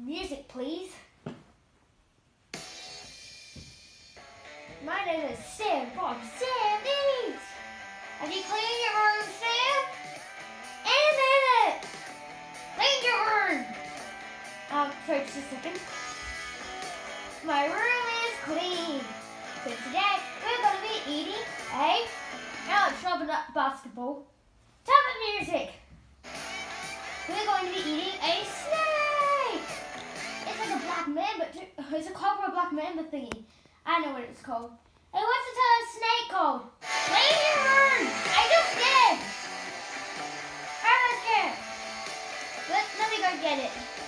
Music, please. My name is Sam from Sam Eats. Have you cleaned your room, Sam? In a minute. Clean your room. Sorry, just a second. My room is clean. So today we're going to be eating a Alex Robin basketball. Tell the music. We're going to be eating a snake. It's like a black mamba. It's a cobra black mamba thingy. I know what it's called. Hey, what's the snake called? Clean your room. I just did. I'm scared. Let me go get it.